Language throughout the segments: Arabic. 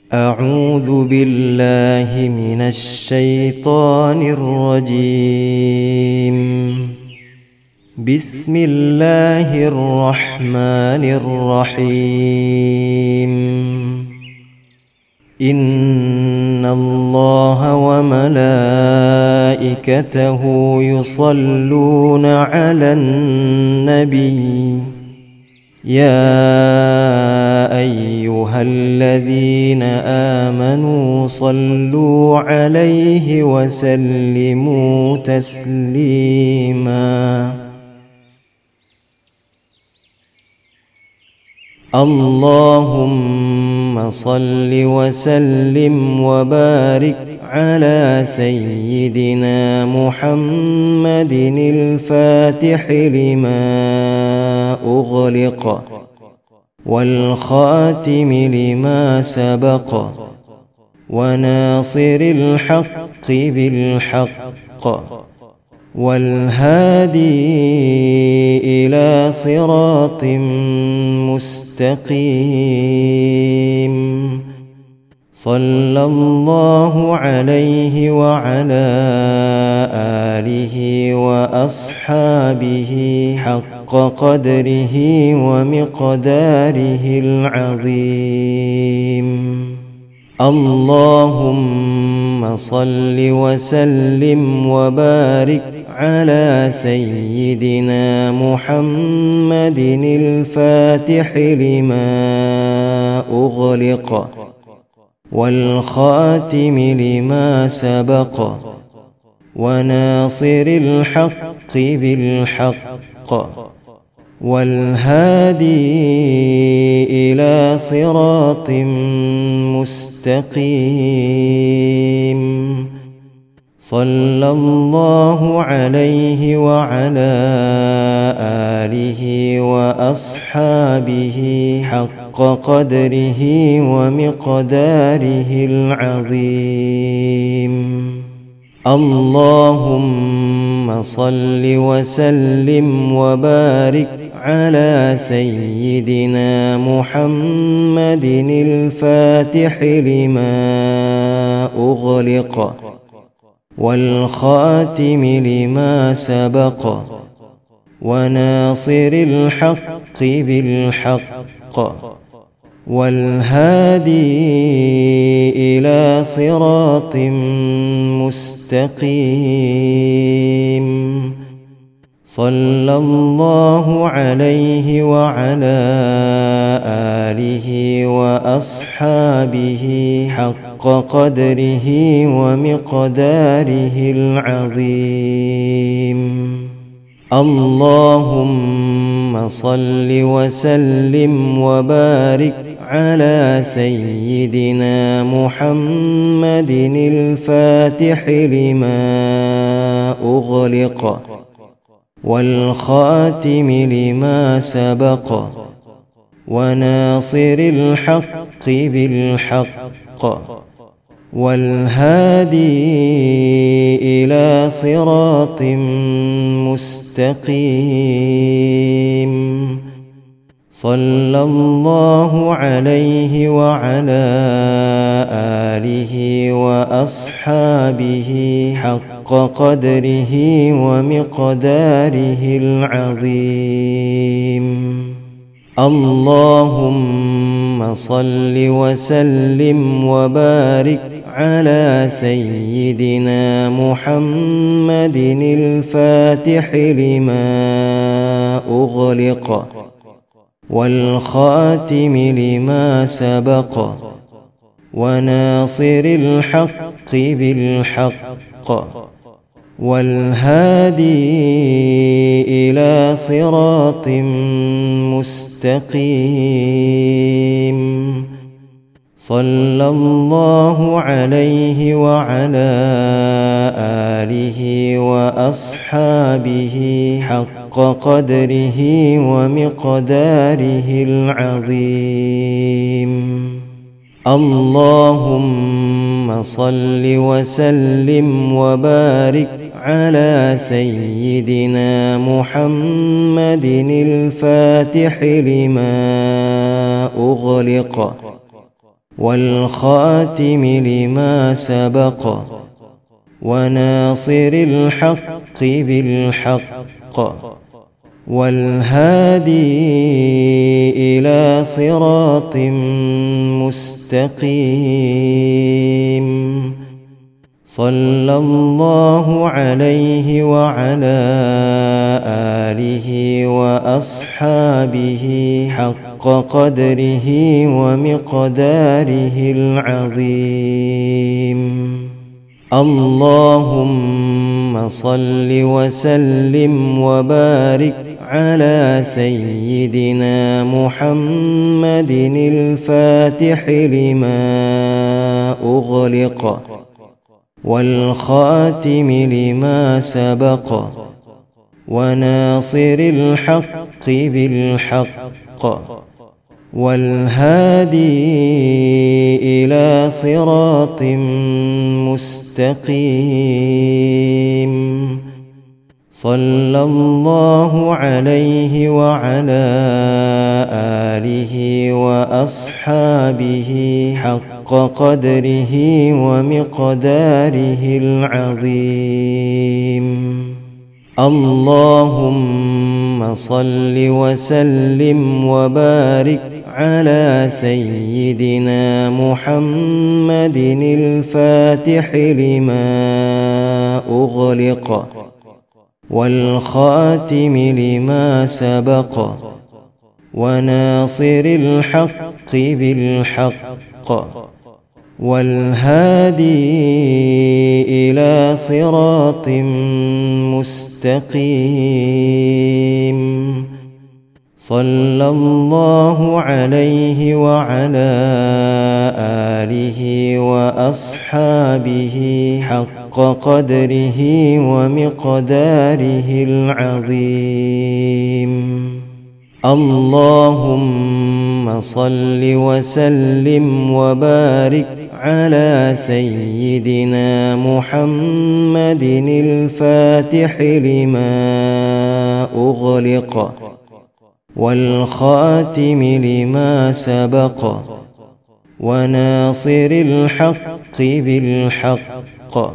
أعوذ بالله من الشيطان الرجيم. بسم الله الرحمن الرحيم. إن الله وملائكته يصلون على النبي يا أيها الذين آمنوا صلوا عليه وسلموا تسليما. اللهم صل وسلم وبارك على سيدنا محمد الفاتح لما أغلق والخاتم لما سبق وناصر الحق بالحق والهادي إلى صراط مستقيم. صلى الله عليه وعلى آله وأصحابه حق قدره ومقداره العظيم. اللهم صل وسلم وبارك على سيدنا محمد الفاتح لما أغلق والخاتم لما سبق وناصر الحق بالحق والهادي إلى صراط مستقيم. صلى الله عليه وعلى آله وأصحابه حق قدره ومقداره العظيم. اللهم صل وسلم وبارك على سيدنا محمد الفاتح لما أغلق والخاتم لما سبق وناصر الحق بالحق والهادي إلى صراط مستقيم. صلى الله عليه وعلى آله وأصحابه حق قدره ومقداره العظيم. اللهم صل وسلم وبارك على سيدنا محمد الفاتح لما أغلق والخاتم لما سبق وناصر الحق بالحق والهادي إلى صراط مستقيم. صلى الله عليه وعلى آله وأصحابه حق قدره ومقداره العظيم. اللهم صل وسلم وبارك على سيدنا محمد الفاتح لما أغلق والخاتم لما سبق وناصر الحق بالحق والهادي إلى صراط مستقيم. صلى الله عليه وعلى آله وأصحابه حق قدره ومقداره العظيم. اللهم صل وسلم وبارك على سيدنا محمد الفاتح لما أغلق والخاتم لما سبق وناصر الحق بالحق والهادي إلى صراط مستقيم صلى الله عليه وعلى آله وأصحابه حق قدره ومقداره العظيم. اللهم صل وسلم وبارك على سيدنا محمد الفاتح لما أغلق والخاتم لما سبق وناصر الحق بالحق والهادي إلى صراط مستقيم صلى الله عليه وعلى آله وأصحابه حق قدره ومقداره العظيم. اللهم صل وسلم وبارك على سيدنا محمد الفاتح لما أغلق والخاتم لما سبق وناصر الحق بالحق والهادي إلى صراط مستقيم صلى الله عليه وعلى آله وأصحابه حق قدره ومقداره العظيم. اللهم صل وسلم وبارك على سيدنا محمد الفاتح لما أغلق والخاتم لما سبق وناصر الحق بالحق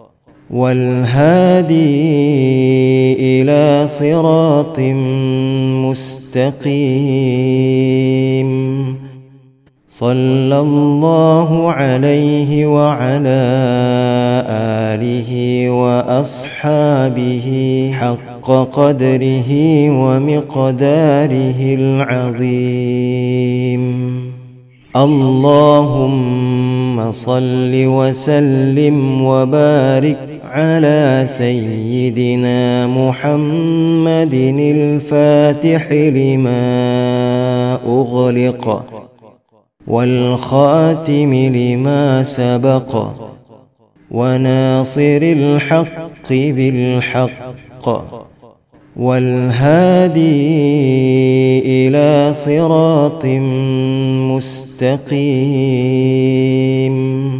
والهادي إلى صراط مستقيم صلى الله عليه وعلى آله وأصحابه حق قدره ومقداره العظيم. اللهم صل وسلم وبارك على سيدنا محمد الفاتح لما أغلق والخاتم لما سبق وناصر الحق بالحق والهادي إلى صراط مستقيم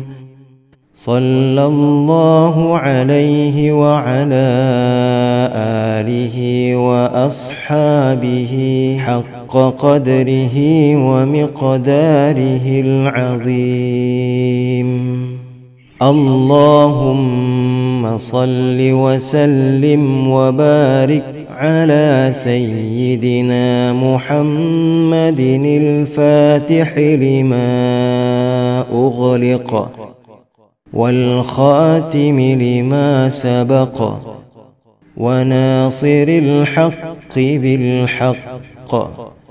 صلى الله عليه وعلى آله وأصحابه حق قدره ومقداره العظيم. اللهم صل وسلم وبارك على سيدنا محمد الفاتح لما أغلق والخاتم لما سبق وناصر الحق بالحق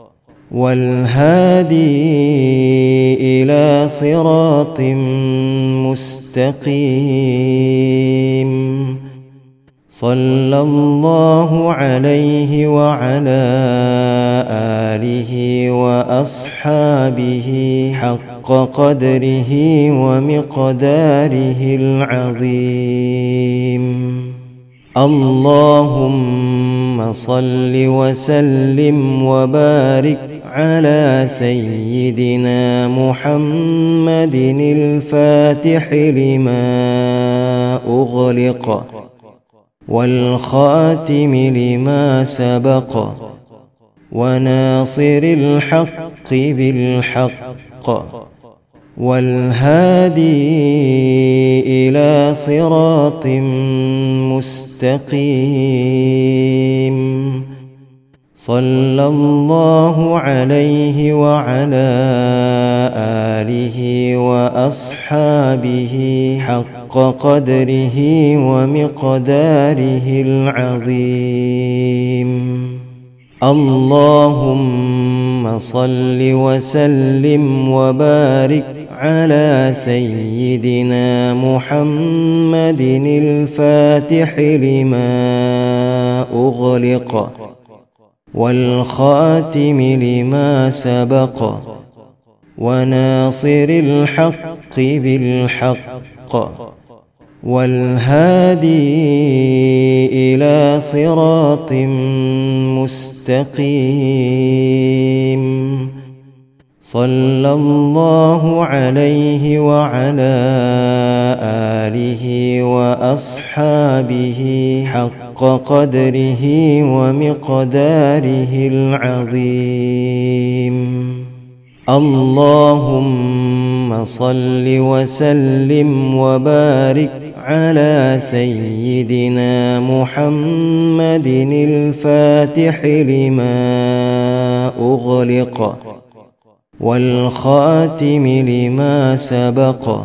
والهادي إلى صراط مستقيم صلى الله عليه وعلى آله وأصحابه حق قدره ومقداره العظيم. اللهم صل وسلم وبارك على سيدنا محمد الفاتح لما أغلق والخاتم لما سبق وناصر الحق بالحق والهادي إلى صراط مستقيم. صلى الله عليه وعلى آله وأصحابه حق قدره ومقداره العظيم. اللهم صل وسلم وبارك على سيدنا محمد الفاتح لما أغلق والخاتم لما سبق وناصر الحق بالحق والهادي إلى صراط مستقيم. صلى الله عليه وعلى آله وأصحابه حق قدره ومقداره العظيم. اللهم صل وسلم وبارك على سيدنا محمد الفاتح لما أغلق والخاتم لما سبق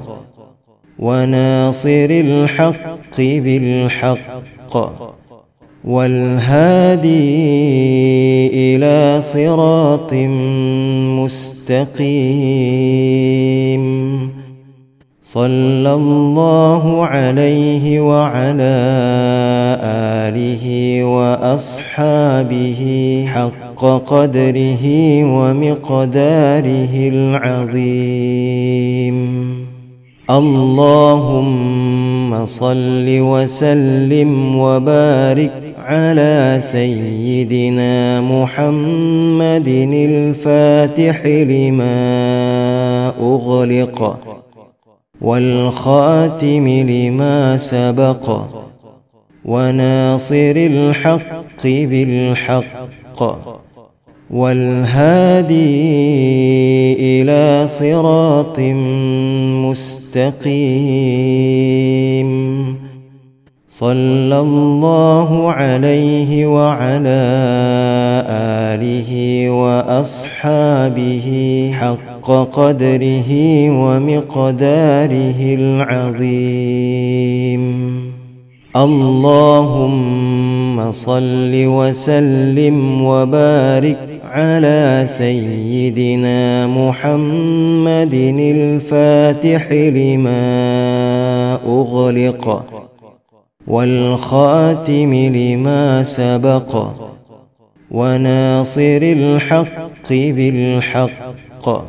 وناصر الحق بالحق والهادي إلى صراط مستقيم. صلى الله عليه وعلى آله وأصحابه حق قدره ومقداره العظيم. اللهم صل وسلم وبارك على سيدنا محمد الفاتح لما أغلق والخاتم لما سبق وناصر الحق بالحق والهادي إلى صراط مستقيم. صلى الله عليه وعلى آله وأصحابه حق قدره ومقداره العظيم. اللهم صل وسلم وبارك على سيدنا محمد الفاتح لما أغلق والخاتم لما سبق وناصر الحق بالحق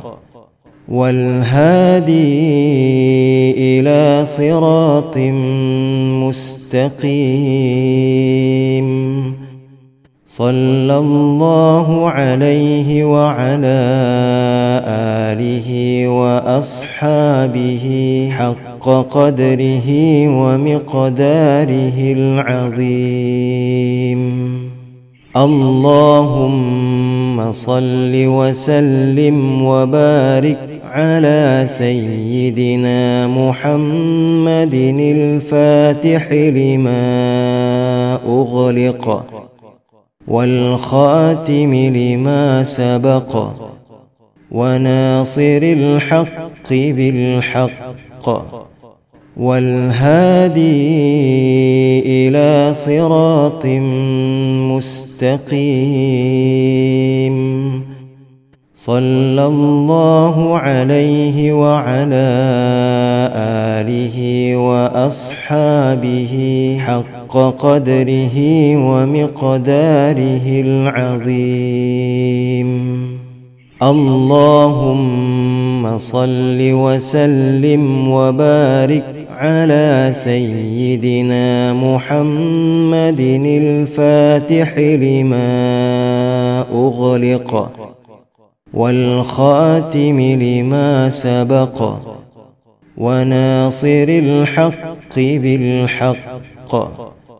والهادي إلى صراط مستقيم. صلى الله عليه وعلى آله وأصحابه حق قدره ومقداره العظيم. اللهم صل وسلم وبارك على سيدنا محمد الفاتح لما أغلق والخاتم لما سبق وناصر الحق بالحق والهادي إلى صراط مستقيم. صلى الله عليه وعلى آله وأصحابه حق قدره ومقداره العظيم. اللهم صل وسلم وبارك على سيدنا محمد الفاتح لما أغلق والخاتم لما سبق وناصر الحق بالحق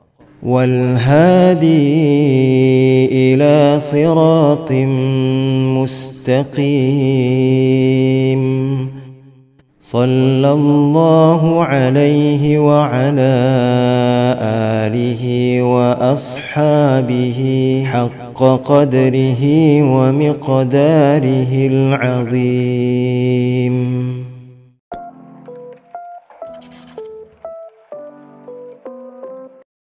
والهادي إلى صراط مستقيم. صلى الله عليه وعلى آله وأصحابه حق قدره ومقداره العظيم.